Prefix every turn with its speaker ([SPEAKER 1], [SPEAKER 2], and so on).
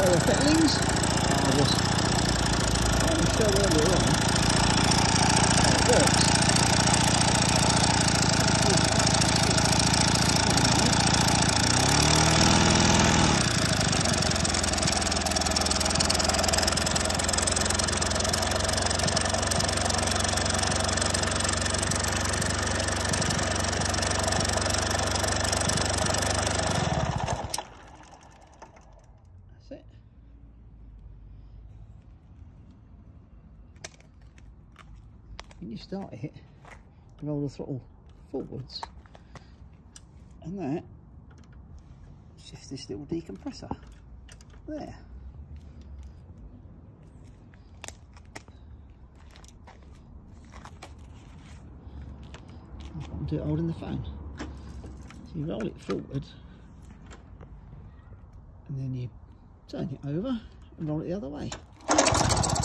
[SPEAKER 1] lower fittings. I'll just show earlier on how it works. That's it. When you start it, roll the throttle forwards, and that shifts this little decompressor there. I can do it holding the phone. So you roll it forward, and then you turn it over and roll it the other way.